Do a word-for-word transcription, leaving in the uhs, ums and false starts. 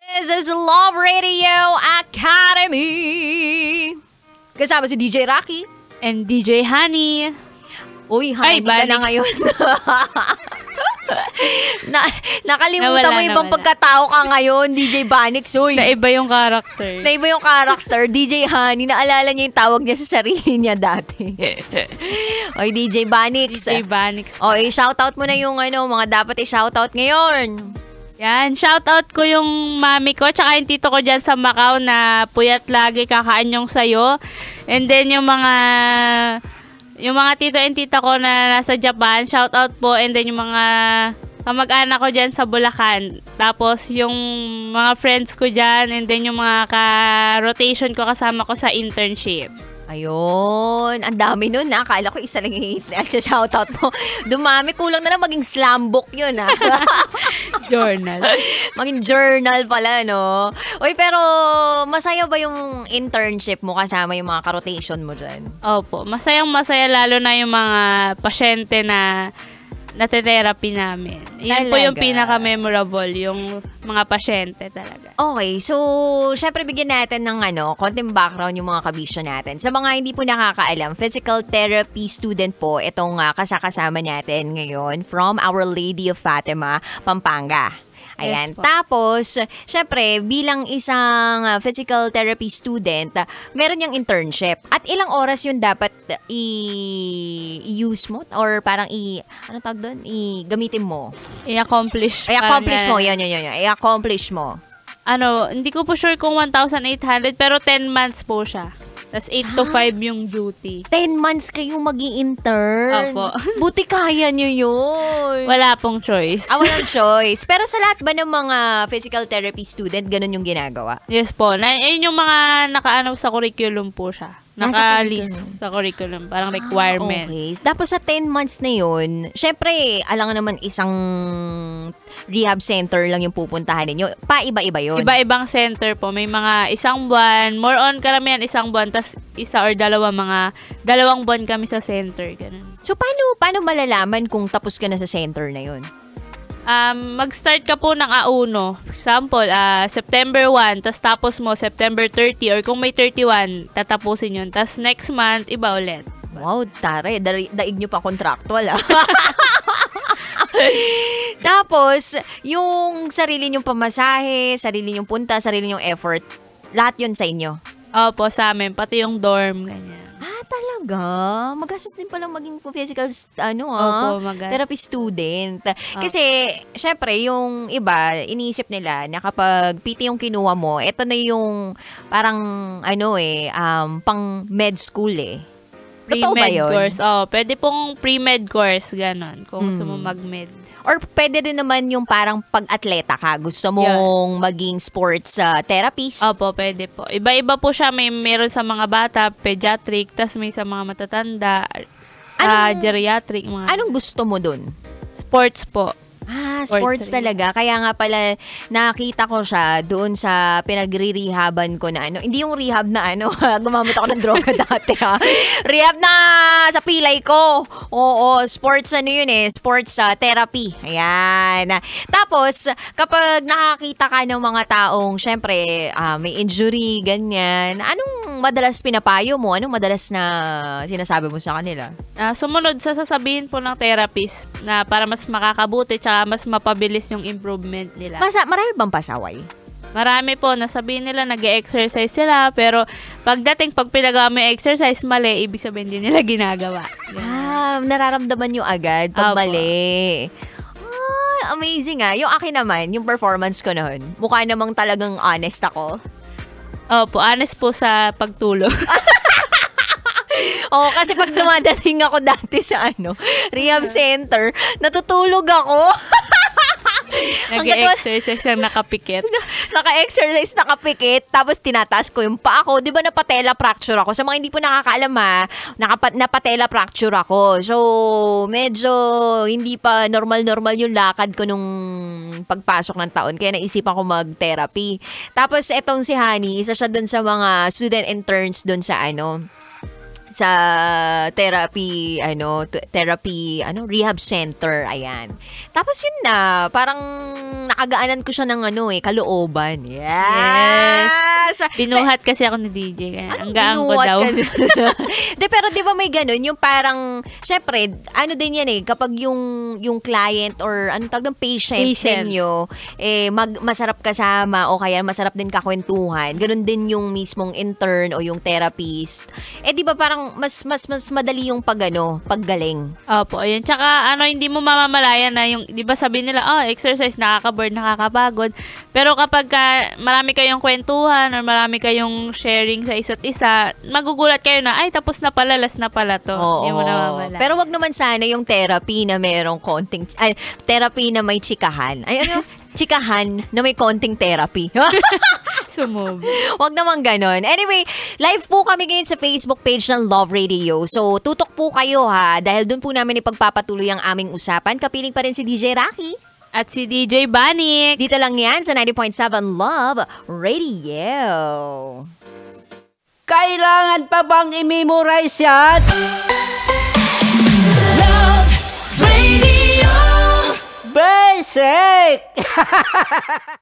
This is Love Radio Academy. Kasama si D J Rocky. And D J Honey. Uy, Honey ka na ngayon. na, nakalimutan Nawala, mo ibang nawala. pagkatao ka ngayon, D J Banix. Uy. Naiba yung character. Naiba yung character, D J Honey. Naalala niya yung tawag niya sa sarili niya dati. Oy, D J Banix. D J Banix. Oy, shoutout mo na yung ano, mga dapat i-shoutout ngayon. Yan, shoutout ko yung mami ko tsaka yung tito ko dyan sa Macau na puyat lagi kakaanyong sayo. And then yung mga yung mga tito and tita ko na nasa Japan, shoutout po. And then yung mga kamag-anak ko dyan sa Bulacan. Tapos yung mga friends ko dyan and then yung mga ka-rotation ko kasama ko sa internship. Ayun, ang dami nun na. Akala ko isa lang yung shoutout mo. Dumami, kulang na lang maging slam book yun ha. Journal. Maging journal pala, no? Uy, pero masaya ba yung internship mo kasama yung mga ka-rotation mo dyan? Opo, masayang masaya lalo na yung mga pasyente na nate-therapy namin. Yun po yung Talaga? pinaka-memorable, yung mga pasyente talaga. Okay, so syempre bigyan natin ng ano, konting background yung mga kabisyo natin. Sa mga hindi po nakakaalam, physical therapy student po itong uh, kasakasama natin ngayon from Our Lady of Fatima, Pampanga. Ayan. Yes po. Tapos, syempre, bilang isang uh, physical therapy student, uh, meron niyang internship. At ilang oras yun dapat uh, i- i-use mo? Or parang i- ano tawag doon? I-gamitin mo? I-accomplish. I-accomplish mo. Parang, Yan, yan, yan. yan. I-accomplish mo. Ano, hindi ko po sure kung one thousand eight hundred pero ten months po siya. Tapos eight to five yung duty. ten months kayong mag-i-intern. Opo. Buti kaya nyo yun. Wala pong choice. Ah, walang choice. Pero sa lahat ba ng mga physical therapy student, ganun yung ginagawa? Yes po. Na, yun yung mga nakaano sa curriculum po siya. Ah, sa Naka-list sa curriculum. Parang requirements. Okay. Tapos sa ten months na yun, syempre, alam nga naman isang rehab center lang yung pupuntahan ninyo. Pa-iba-iba yun. Iba-ibang center po. May mga isang buwan, more on karamihan isang buwan, tas isa or dalawa, mga dalawang buwan kami sa center. Ganun. So, paano, paano malalaman kung tapos ka na sa center na yun? Um, mag-start ka po ng A uno. Example, uh, September one, tas tapos mo September thirty, or kung may thirty-one, tatapusin yun. Tas next month, iba ulit. Wow, tare. Dari, daig nyo pa contractual, ah. Tapos, yung sarili nyong pamasahe, sarili nyong punta, sarili nyong effort, lahat yun sa inyo. Opo, sa amin. Pati yung dorm, ganyan. Ah, talaga? Magastos din palang maging physical, ano ah, Opo, magastos. therapy student. Kasi, syempre, yung iba, iniisip nila na kapag P T yung kinuha mo, ito na yung parang, ano eh, um, pang med school eh. Totoo ba Pre-med yun? course. Oh, pwede pong pre-med course, ganon. Kung gusto mo Hmm. mag-med. Or pwede din naman yung parang pag-atleta ka. Gusto mong maging sports uh, therapist. Opo, pwede po. Iba-iba po siya. May meron sa mga bata, pediatric, tas may sa mga matatanda, sa Anong- geriatric, mga Anong gusto mo dun? sports po. Ah, Sports sports talaga. Kaya nga pala nakita ko siya doon sa pinagre-rehaban ko na ano. Hindi yung rehab na ano, gumamit ako ng droga dati ha. Rehab na sa pilay ko. Oo, sports ano yun eh, sports uh, therapy. Ayan. Tapos, kapag nakakita ka ng mga taong, syempre, uh, may injury, ganyan, anong madalas pinapayo mo? Anong madalas na sinasabi mo sa kanila? Ah, sumunod sa sasabihin po ng therapist na para mas makakabuti tsaka mas mapabilis yung improvement nila. Masa, marami bang pasaway? Marami po, nasabihin nila nag-exercise sila, pero pagdating, pag pinagawa mo yung exercise, mali, ibig sabihin din nila ginagawa. Ganun. Ah, nararamdaman nyo agad pag Opo. mali. Ah, amazing ah. Yung akin naman, yung performance ko noon, mukha namang talagang honest ako. Opo, honest po sa pagtulog. Oo, kasi pag dumadating ako dati sa ano, rehab center, natutulog ako. Nag-exercise lang nakapikit. Naka-exercise, nakapikit, tapos tinataas ko yung paa ko. Di ba napatela fracture ako? Sa mga hindi po nakakaalam ha, nakapa, napatela fracture ako. So, medyo hindi pa normal-normal yung lakad ko nung pagpasok ng taon. Kaya naisipan ko mag-therapy. Tapos, etong si Honey, isa siya dun sa mga student interns dun sa ano, sa therapy, ano, t- therapy, ano, rehab center, ayan. Tapos yun na, parang nakagaanan ko siya ng ano eh, kalooban. Yes! Binuhat kasi ako ni D J. Kaya ang gaan ko binuhat daw. ka De, pero di ba may ganun, yung parang, syempre, ano din yan eh, kapag yung, yung client or anong tawag ng patient, Patient. ninyo, eh, mag, masarap kasama o kaya masarap din kakwentuhan, ganun din yung mismong intern o yung therapist. Eh, di ba parang mas, mas, mas madali yung pag, ano, paggaling. Opo, ayun. Tsaka ano, hindi mo mamamalayan na yung, di ba sabi nila, oh, exercise, nakaka-burn, nakakapagod. Pero kapag ka, marami kayong kwentuhan or marami kayong sharing sa isa't isa, magugulat kayo na, ay, tapos na pala, last na pala to. Hindi mo namamalayan. Pero wag naman sana yung therapy na merong konting, ay, therapy na may chikahan. Ay, ano? Chikahan na may konting therapy. Sumub. Wag naman ganon. Anyway, live po kami ngayon sa Facebook page ng Love Radio. So, tutok po kayo ha. Dahil doon po namin ipagpapatuloy ang aming usapan. Kapiling pa rin si D J Rocky. At si D J Banik. Dito lang yan sa ninety point seven Love Radio. Kailangan pa bang i-memorize yan? Love Radio. Basic!